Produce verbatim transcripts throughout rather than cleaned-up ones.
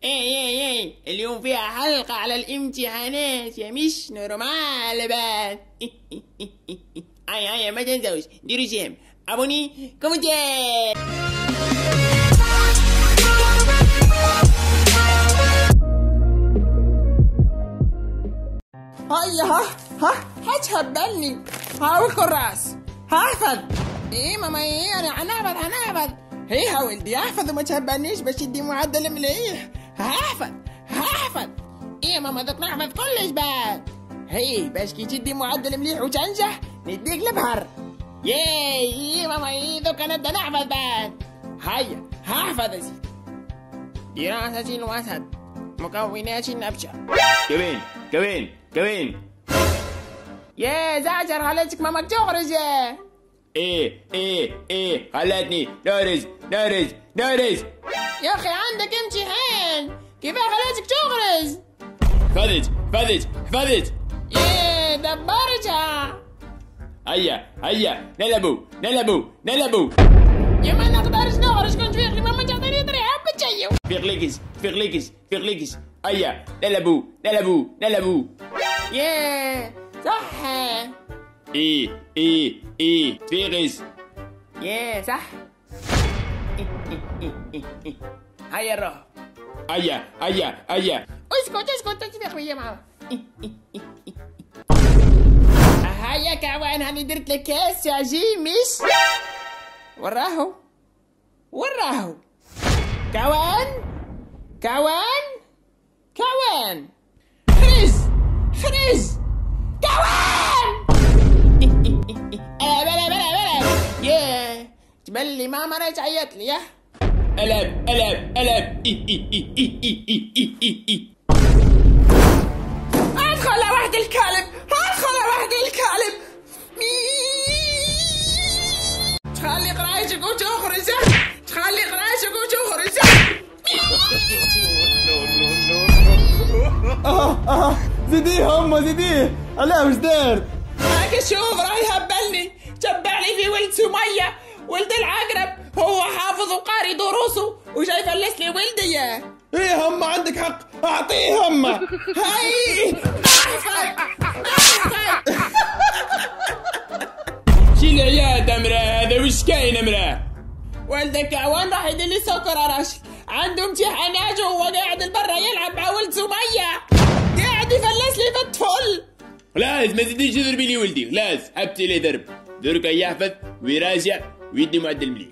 ايه ايه ايه اليوم فيها حلقة على الامتحانات يا مش نورمال بان. اي اي ما تنسوش ديروا جيم ابوني كومنتين. هيا ها ها هتهبلني هاول كراس هحفظ. ايه ماما ايه انا هنحفظ هنحفظ هي يا ولدي احفظ وما تهبلنيش باش تدي معدل مليح. هحفظ هحفظ ايه يا ماما بدك نحفظ كلش بعد. هي باش كي تدي معدل مليح وتنجح نديك البحر. ياي ايه ماما ايه دوكا نبدا نحفظ بعد. هيا هحفظ يا سيدي. دراسة الوسط مكونات النبشة. كوين كوين كوين. يا زعجر خلتك مامك تخرج. ايه ايه ايه خلتني نورز نورز نورز. يا اخي عندك امتحان كيف خلتك تخرج؟ حفظت حفظت حفظت. ياه دبرتها. هيا هيا نلعبوا نلعبوا نلعبوا. يا ما نقدرش نخرج كنت فيقلي ماما تعطيني طريقة حبة شيء. فيغليكس فيغليكس فيغليكس. هيا نلعبوا نلعبوا نلعبوا. ياه صح. ايه ايه ايه فيغس. ياه صح. هيا نروح. هيا هيا هيا. اسكت اسكت تشفيق يا ماما. هيا كعوان هاني درت لك كاس يا جيمس. وراهو وراهو كعوان كعوان كعوان خرز خرز كعوان. بلا بلا بلا. ياه تبلي ماما راهي تعيط لي. ياه العب العب العب. اي اي اي اي اي اي اي اي. ادخل يا وحد الكلب ادخل يا وحد الكلب. تخلي قرايتك وتخرج تخلي قرايتك وتخرج. اه اه زيديه امه زيديه. لا وش دارت؟ هاك شوف راهي هبلني تبع لي في ولد سمية ولد العقرب. هو حافظ وقاري دروسه وجاي فلس لي ولدي. ياه ايه هم عندك حق اعطيه هم. هاي احفظ احفظ. شيل العيادة مراه هذا وش كاين مراه؟ ولدك عوان راح يدير لي سكر يا راشد. عنده امتحانات وهو قاعد لبرا يلعب مع ولد سمية قاعد يفلس لي في الطفل. خلاص ما تزيديش تضربي لي ولدي خلاص حبتي لي ضرب. دركا يحفظ ويراجع ويدي معدل مليح.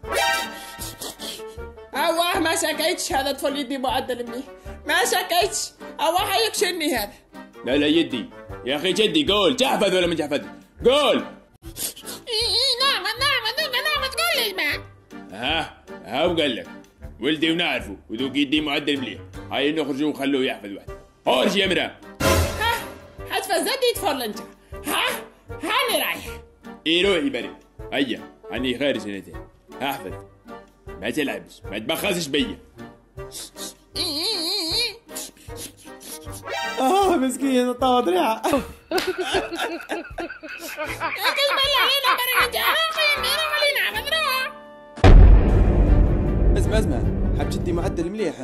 اوه ما شكيتش هذا طفل يدي معدل مليح ما شكيتش. اوه حيكشني هذا. لا لا يدي يا اخي جدي قول تحفظ ولا ما تحفظ قول. نعم نعم نعم نعم تقول لي ما. ها ها وقال لك ولدي ونعرفه وذوق يدي معدل مليح. هاي نخرجوا وخلوه يحفظ واحد. خرج يا مرا. ها حتفزدي طفل انت. ها هاني رايح. ايه روحي برد. هيا هاني خارج سنتين احفظ ما تلعبش ما تبخسش بيا. اه مسكين طاوط ريحه. اسمع اسمع حاب تدي معدل مليح.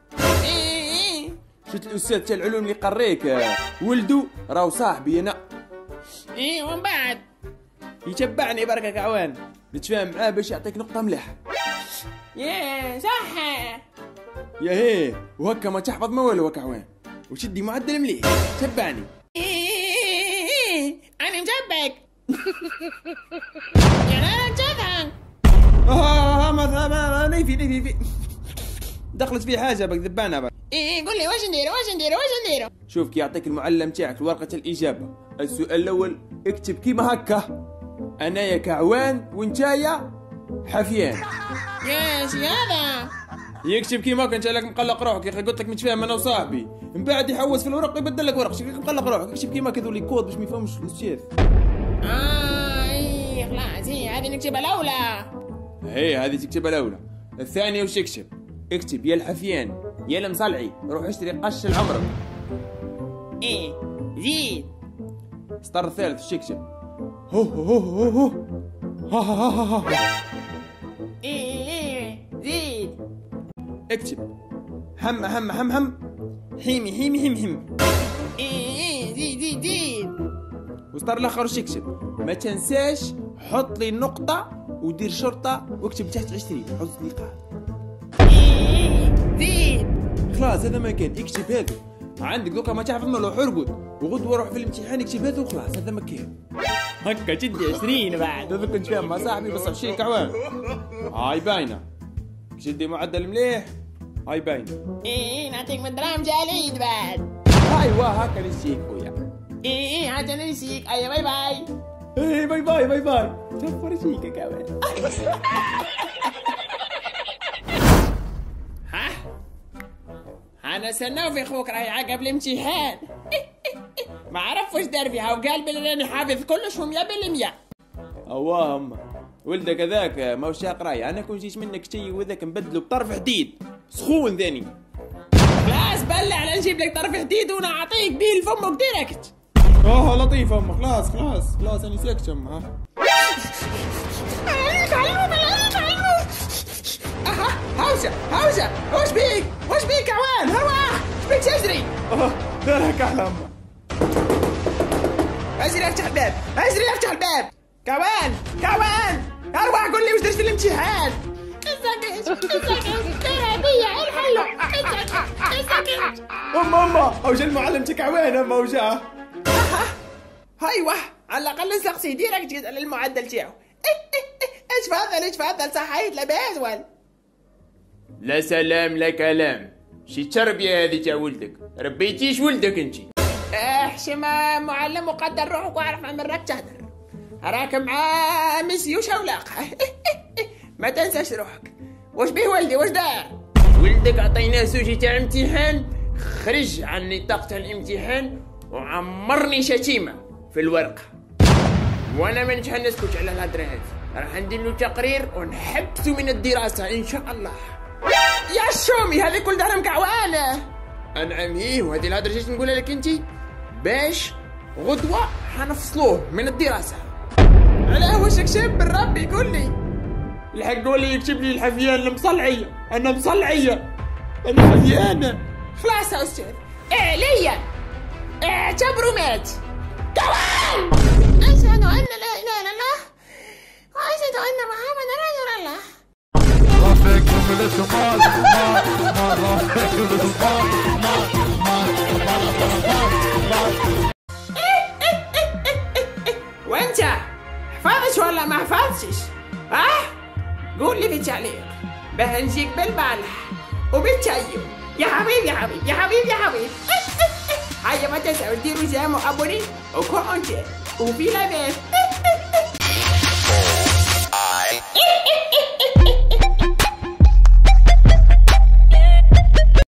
شفت الاستاذ تاع العلوم اللي قريك ولدو راهو صاحبي انا. ايه ومن بعد يتبعني بركة عوان نتفاهم معاه باش يعطيك نقطة مليحة. ياه صح. يا هي وهكا ما تحفظ ما والو هكا عوان وشدي معدل مليح تبعني. انا مجبك. يا لا تضحك. اه ما ما نيفي نيفي في دخلت في حاجة بك ذبانها بك. ايه قول لي واش ندير واش ندير واش ندير. شوف كي يعطيك المعلم تاعك ورقة الإجابة السؤال الأول اكتب كيما هكا أنايا كعوان وانتايا حفيان. يا شي هذا يكتب كيما هكا انت لك مقلق روحك يا اخي قلت لك متفاهم انا وصاحبي من بعد يحوس في الورق يبدل لك ورق. شكلك مقلق روحك اكتب كيما كذا لي كود باش ما يفهمش الاستاذ. اه اي خلاص هي هذه نكتبها الاولى. هي هذه تكتبها الاولى. الثانية وش تكتب؟ اكتب يا الحفيان يا المصلعي روح اشتري قش العمرك. ايه زيد. السطر الثالث وش تكتب؟ هو هو هو هو ها ها ها ها. ايه ايه زيد. اكتب هم هم هم هم حيمي حيمي حيم حيم. ايه زيد زيد زيد. وسطر الاخر وش يكتب؟ ما تنساش حط لي نقطة ودير شرطة واكتب تحت عشرين حط نقاط. ايه زيد. خلاص هذا ما كان، اكتب هذا. عندك دوكا ما تعرف ما ارقد وغدوة روح في الامتحان اكتب هذا وخلاص هذا ما كان. هكا جدي عشرين بعد. هذا كنت فاهم مع صاحبي بس عشرين كعوان. هاي باينة. جدي معدل مليح. هاي باينة. ايه نعطيك من درام جاليد بعد. ايوا هكا نسيك خويا. ايه عاد نسيك. ايوه باي باي. ايه باي باي باي باي. شوف شيك كمان. ها انا سناو في اخوك راهي عقب الامتحان. ما عرف واش دار فيها وقال بلي راني حافظ كلش ومية بالمية. اواهم ولدك هذاك ماهوش قراي، انا كون جيت منك شي وذاك نبدلو بطرف حديد سخون ذاني. خلاص بلع لا نجيب لك طرف حديد ونعطيك بيه لفمك ديريكت. اوه لطيف ام خلاص خلاص خلاص انا ساكت ام. ها اها هوسه هوسه واش بيك واش بيك عوان هوا واش بيك تجري؟ اه دارها كحله امه. اجري افتح الباب اجري افتح الباب. كوان كوان اروح قول لي واش درت في الامتحان. اسكت اسكت ترابيه الحلو اسكت اسكت. ام امه او جا المعلم تاعك عوان اما وجا. ايوه على الاقل سقسي ديريكت يسال المعدل تاعو. ايش فضل ايش فضل صحيت لاباس ولا؟ لا سلام لا كلام. شي تربية هذه تاع ولدك، ربيتيش ولدك انتي. احشم معلم وقدر روحك واعرف عن راك تهدر. راك مع ميسي وشولاق. ما تنساش روحك. واش بيه ولدي واش دار؟ ولدك عطيناه سوجي تاع امتحان خرج عن نطاق تاع الامتحان وعمرني شتيمة في الورقة، وانا ما نتحنسكوش على الهدرة هذه. راح ندير له تقرير ونحبسه من الدراسة ان شاء الله. يا شومي هذه كل دارهم كعوانة. انعم ايه، وهذه الهدرة جيت نقولها لك انتي باش غدوة حنفصلوه من الدراسة. علاه وشك شاب بالرب يقول لي الحق ولي يكتب لي الحفيان المصلعية. انا مصلعية انا حفيانة. خلاص يا استاذ اعليا اعتبروا مات. كوان اشهد ان لا اله الا الله واشهد ان محمدا رسول الله. رافقكم للشمال رافقكم للشمال. وانت حفظت ولا ما حفظتش؟ ها؟ قول لي في التعليق باه نجيك بالبالح وبالتايو. يا حبيبي يا حبيبي يا حبيبي يا حبيبي. هيا ما تنسوا ديروا جيم وابوني وكومنتي وفي لاباس.